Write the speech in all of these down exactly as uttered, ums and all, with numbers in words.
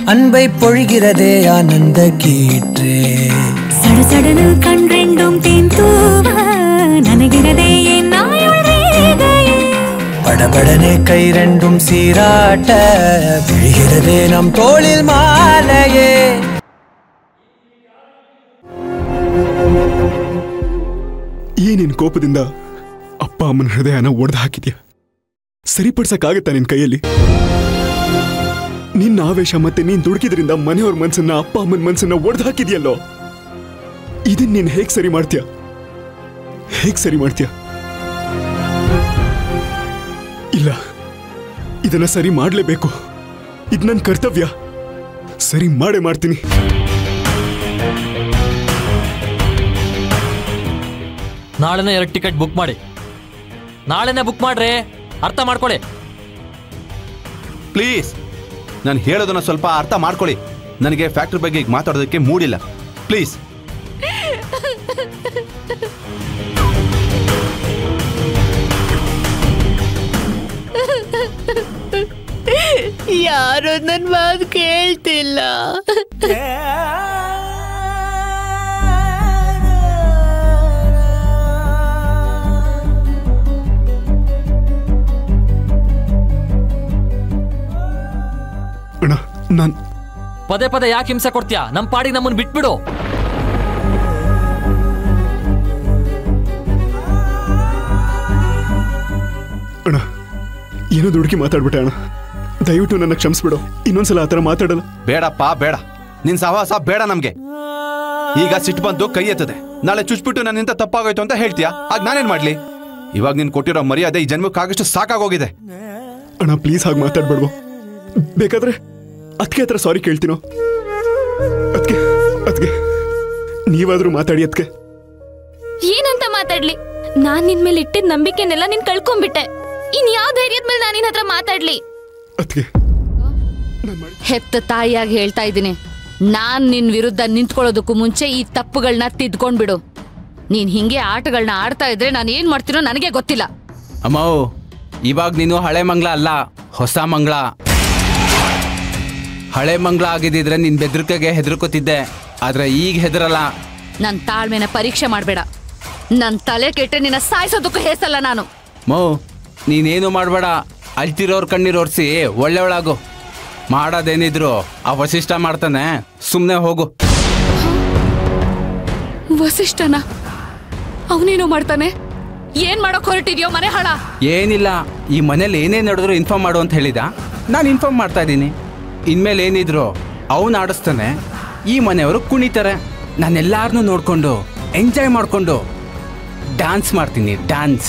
அன்பை பொழிகிறதே ஆனந்த கீற்றே சடு சடனு கண் ரெண்டும் தேன் தூவ நனைகிறதே என் நாயுள் ரேகையே படபடனே கை ரெண்டும் சீராட்ட விழுகிறதே நம் தோளில் மாலையே ಈ ನಿನ್ ಕೋಪದಿಂದ ಅಪ್ಪ ಅಮ್ಮನ ಹೃದಯನ ಒಡೆದು ಹಾಕಿದ್ಯಾ ಸರಿಪಡಿಸಕ್ಕಾಗತ್ತಾ ನಿನ್ ಕೈಯಲ್ಲಿ ನಿನ್ನ ಆವೇಶ ಮತ್ತೆ ನೀನ್ ದುಡುಕಿದ್ರಿಂದ ಮನೆಯವ್ರ ಮನ್ಸನ್ನ ಅಪ್ಪ ಅಮ್ಮನ ಮನ್ಸನ್ನ ಒಡೆದು ಹಾಕಿದ್ಯಲ್ಲೋ ಇದನ್ನ ನೀನ್ ಹೇಗ್ ಸರಿ ಮಾಡ್ತೀಯ ಹೇಗ್ ಸರಿ ಮಾಡ್ತೀಯ ಇಲ್ಲ ಇದನ್ನ ಸರಿ ಮಾಡ್ಲೇಬೇಕು ಇದು ನನ್ನ ಕರ್ತವ್ಯ ಸರಿ ಮಾಡೇ ಮಾಡ್ತೀನಿ ನಾಳೆನೇ ಎರಡು ಟಿಕೆಟ್ ಬುಕ್ ಮಾಡಿ ನಾಳೆನೇ ಬುಕ್ ಮಾಡ್ರಿ ಅರ್ಥ ಮಾಡ್ಕೊಳ್ಳಿ ಪ್ಲೀಸ್ ನಾನು ಹೇಳೋದನ್ನ ಸ್ವಲ್ಪ ಅರ್ಥ ಮಾಡ್ಕೊಳ್ಳಿ ನನಗೆ ಫ್ಯಾಕ್ಟ್ರಿ ಬಗ್ಗೆ ಈಗ ಮಾತಾಡೋದಕ್ಕೆ ಮೂಡಿಲ್ಲ ಪ್ಲೀಸ್ ಯಾರು ನನ್ನ ಮಾತು ಕೇಳ್ತಿಲ್ಲ ನಾನ್ ಪದೇ ಪದೇ ಯಾಕೆ ಹಿಂಸೆ ಕೊಡ್ತೀಯಾ ನಮ್ಮ ಪಾಡಿಗೆ ನಮ್ಮನ್ನು ಬಿಟ್ಬಿಡು ಅಣ್ಣ ಏನೋ ದುಡುಕಿ ಮಾತಾಡ್ಬಿಟ್ಟೆ ಅಣ್ಣ ದಯವಿಟ್ಟು ನನ್ನ ಕ್ಷಮಿಸ್ಬಿಡು ಇನ್ನೊಂದ್ಸಲ ಆತರ ಮಾತಾಡಲ್ಲ ಬೇಡಪ್ಪ ಬೇಡ ನಿನ್ ಸಹವಾಸ ಬೇಡ ನಮ್ಗೆ ಈಗ ಸಿಟ್ಟು ಬಂತು ಕೈ ಎತ್ತದೆ ನಾಳೆ ಚುಚ್ಬಿಟ್ಟು ನನ್ನಿಂದ ತಪ್ಪಾಗೋಯ್ತು ಅಂತ ಹೇಳ್ತೀಯಾ ಆಗ ನಾನೇನ್ ಮಾಡ್ಲಿ ಇವಾಗ ನೀನ್ ಕೊಟ್ಟಿರೋ ಮರ್ಯಾದೆ ಈ ಜನ್ಮಕ್ಕಾಗಷ್ಟು ಸಾಕಾಗೋಗಿದೆ ಅಣ್ಣ ಪ್ಲೀಸ್ ಹಾಗೆ ಮಾತಾಡ್ಬೇಡ್ವು ಬೇಕಾದ್ರೆ ಅದಕ್ಕೆ ಹತ್ರ ಸಾರಿ ಕೇಳ್ತೀನೋ ಅದಕ್ಕೆ ಅದಕ್ಕೆ ನೀವಾದ್ರೂ ಮಾತಾಡಿ ಅದಕ್ಕೆ ಏನಂತ ಮಾತಾಡ್ಲಿ ನಾನ್ ನಿನ್ ಮೇಲೆ ಇಟ್ಟಿದ್ ನಂಬಿಕೆನೆಲ್ಲ ನೀನ್ ಕಳ್ಕೊಂಡ್ಬಿಟ್ಟೆ ಇನ್ ಯಾವ ಧೈರ್ಯದ ಮೇಲೆ ನಾನು ನಿನ್ ಹತ್ರ ಮಾತಾಡ್ಲಿ ಅದಕ್ಕೆ ಹೆತ್ತ ತಾಯಿಯಾಗಿ ಹೇಳ್ತಾ ಇದ್ದೀನಿ ನಾನ್ ನಿನ್ ವಿರುದ್ಧ ನಿಂತ್ಕೊಳ್ಳೋದಕ್ಕೂ ಮುಂಚೆ ಈ ತಪ್ಪುಗಳನ್ನ ತಿದ್ಕೊಂಡ್ಬಿಡು ನೀನ್ ಹಿಂಗೆ ಆಟಗಳನ್ನ ಆಡ್ತಾ ಇದ್ರೆ ನಾನು ಏನ್ ಮಾಡ್ತೀನೋ ನನಗೆ ಗೊತ್ತಿಲ್ಲ ಅಮ್ಮವು ಇವಾಗ ನೀನು ಹಳೆ ಮಂಗ್ಳ ಅಲ್ಲ ಹೊಸ ಮಂಗ್ಳ ಹಳೆ ಮಂಗ್ಳ ಆಗಿದ್ದಿದ್ರೆ ನಿನ್ ಬೆದರಿಕೆಗೆ ಹೆದರ್ಕೋತಿದ್ದೆ ಆದ್ರೆ ಈಗ ಹೆದರಲ್ಲ ನನ್ ತಾಳ್ಮೆನ ಪರೀಕ್ಷೆ ಮಾಡ್ಬೇಡ ನನ್ ತಲೆ ಕೆಟ್ಟೆ ನಿನ್ನ ಸಾಯಿಸೋದಕ್ಕೂ ಹೇಸಲ್ಲ ನಾನು ಮೋ ನೀನೇನು ಮಾಡ್ಬೇಡ ಅಳ್ತಿರೋರ್ ಕಣ್ಣೀರೋರ್ಸಿ ಒಳ್ಳೆವಳಾಗು ಮಾಡೋದೇನಿದ್ರು ಆ ವಸಿಷ್ಠ ಮಾಡ್ತಾನೆ ಸುಮ್ನೆ ಹೋಗು ವಸಿಷ್ಠನ ಅವನೇನೋ ಮಾಡ್ತಾನೆ ಏನ್ ಮಾಡಕ್ ಹೊರಟಿದ್ಯೋ ಮನೆ ಹಾಳ ಏನಿಲ್ಲ ಈ ಮನೇಲಿ ಏನೇನ್ ನಡೆದ್ರು ಇನ್ಫಾರ್ಮ್ ಮಾಡು ಅಂತ ಹೇಳಿದ ನಾನು ಇನ್ಫಾರ್ಮ್ ಮಾಡ್ತಾ ಇದ್ದೀನಿ ಇನ್ಮೇಲೆ ಏನಿದ್ರು ಅವನು ಆಡಿಸ್ತಾನೆ ಈ ಮನೆಯವರು ಕುಣಿತಾರೆ ನಾನೆಲ್ಲಾರನ್ನೂ ನೋಡ್ಕೊಂಡು ಎಂಜಾಯ್ ಮಾಡ್ಕೊಂಡು ಡ್ಯಾನ್ಸ್ ಮಾಡ್ತೀನಿ ಡ್ಯಾನ್ಸ್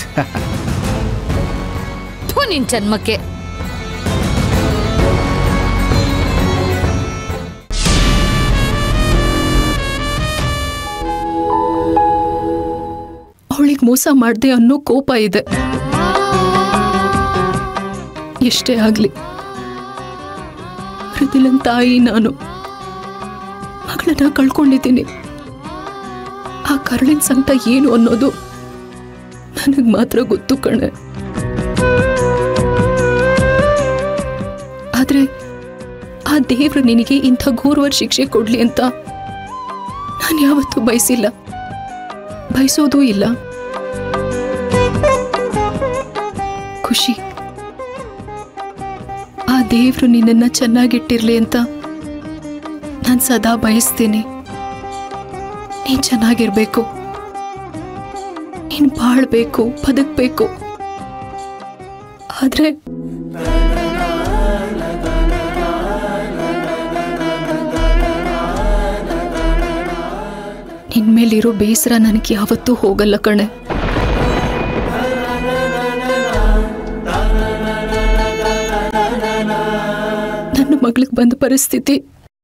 ನಿನ್ ಜನ್ಮಕ್ಕೆ ಅವಳಿಗೆ ಮೋಸ ಮಾಡ್ದೆ ಅನ್ನೋ ಕೋಪ ಇದೆ ಎಷ್ಟೇ ಆಗ್ಲಿ ಮೃದುಲನ್ ತಾಯಿ ನಾನು ಮಗಳನ್ನ ಕಳ್ಕೊಂಡಿದ್ದೀನಿ ಆ ಕರಳಿನ ಸಂಕಟ ಏನು ಅನ್ನೋದು ನನಗ್ ಮಾತ್ರ ಗೊತ್ತು ಕಣೆ ಆದ್ರೆ ಆ ದೇವ್ರು ನಿನಗೆ ಇಂಥ ಘೋರವಾದ ಶಿಕ್ಷೆ ಕೊಡ್ಲಿ ಅಂತ ನಾನು ಯಾವತ್ತೂ ಬಯಸಿಲ್ಲ ಬಯಸೋದೂ ಇಲ್ಲ ಖುಷಿ ಆ ದೇವ್ರು ನಿನ್ನನ್ನ ಚೆನ್ನಾಗಿಟ್ಟಿರ್ಲಿ ಅಂತ ನಾನು ಸದಾ ಬಯಸ್ತೀನಿ ನೀನ್ ಚೆನ್ನಾಗಿರ್ಬೇಕು ನೀನ್ ಬಾಳ್ಬೇಕು ಬದುಕ್ಬೇಕು ಆದ್ರೆ ನಿನ್ಮೇಲಿರೋ ಬೇಸರ ನನಗೆ ಯಾವತ್ತೂ ಹೋಗಲ್ಲ ಕಣೆ ನನ್ನ ಮಗಳಿಗೆ ಬಂದ ಪರಿಸ್ಥಿತಿ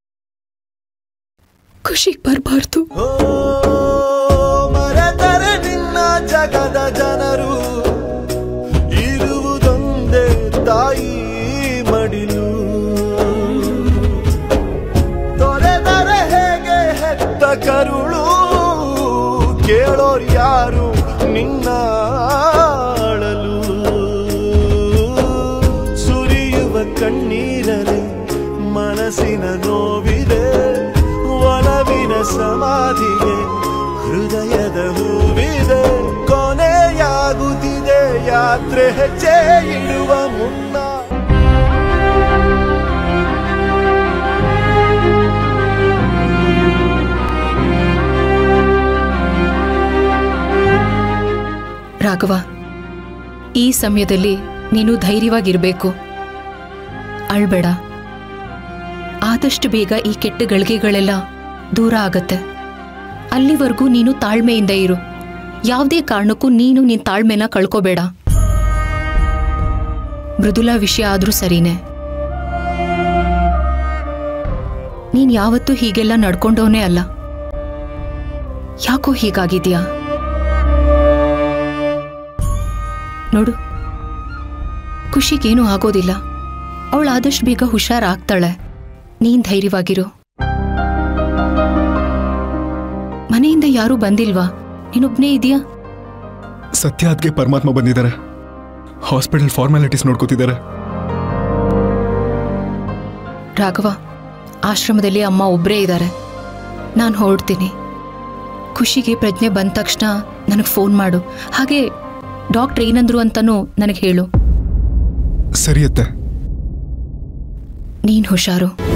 ಖುಷಿಗೆ ಬರಬಾರ್ದು ಮರೆತರೆ ನಿನ್ನ ಜಗದ ಜನರು ಇರುವುದೊಂದೇ ತಾಯಿ ಮಡಿಲು ತೊರೆದರೆ ಹೇಗೆ ಹೆತ್ತ ಕರುಳು ಕೇಳೋರು ಯಾರು ನಿನ್ನ ಅಳಲು ಸುರಿಯುವ ಕಣ್ಣೀರಲೆ ಮನ ಮನಸ್ಸಿನ ನೋವಿದೆ ಒಲವಿನ ಸಮಾಧಿಗೆ ಹೃದಯದ ಹೂವಿದೆ ಕೊನೆಯಾಗುತ್ತಿದೆ ಯಾತ್ರೆ ಹೆಜ್ಜೆ ಇಡುವ ಮುನ್ನ ರಾಘವ, ಈ ಸಮಯದಲ್ಲಿ ನೀನು ಧೈರ್ಯವಾಗಿರಬೇಕು. ಅಳ್ಬೇಡ. ಆದಷ್ಟು ಬೇಗ ಈ ಕೆಟ್ಟ ಗಳಿಗೆಗಳೆಲ್ಲ ದೂರ ಆಗತ್ತೆ. ಅಲ್ಲಿವರೆಗೂ ನೀನು ತಾಳ್ಮೆಯಿಂದ ಇರು. ಯಾವುದೇ ಕಾರಣಕ್ಕೂ ನೀನು ನಿನ್ನ ತಾಳ್ಮೆನ ಕಳ್ಕೋಬೇಡ. ಮೃದುಲಾ ವಿಷಯ ಆದ್ರೂ ಸರಿನೇ. ನೀನ್ ಯಾವತ್ತೂ ಹೀಗೆಲ್ಲ ನಡ್ಕೊಂಡವನೇ ಅಲ್ಲ. ಯಾಕೋ ಹೀಗಾಗಿದ್ಯಾ ನೋಡು. ಖುಷಿಗೇನೂ ಆಗೋದಿಲ್ಲ. ಅವಳು ಆದಷ್ಟು ಬೇಗ ಹುಷಾರಾಗ್ತಾಳೆ. ನೀನ್ ಧೈರ್ಯವಾಗಿರು. ಮನೆಯಿಂದ ಯಾರೂ ಬಂದಿಲ್ವಾ? ನೀನೊಬ್ನೇ ಇದೆಯಾ? ಸತ್ಯ ಅದಕ್ಕೆ ಪರಮಾತ್ಮ ಬಂದಿದ್ದಾರೆ. Hospital formalities ನೋಡ್ಕೋತಿದ್ದಾರೆ. ರಾಘವ, ಆಶ್ರಮದಲ್ಲಿ ಅಮ್ಮ ಒಬ್ಬರೇ ಇದ್ದಾರೆ. ನಾನು ಹೊರಡ್ತೀನಿ. ಖುಷಿಗೆ ಪ್ರಜ್ಞೆ ಬಂದ ತಕ್ಷಣ ನನಗೆ ಫೋನ್ ಮಾಡು. ಹಾಗೆ ಡಾಕ್ಟ್ರ್ ಏನಂದ್ರು ಅಂತನೂ ನನಗೆ ಹೇಳು. ಸರಿಯತ್ತೆ. ನೀನು ಹುಷಾರು.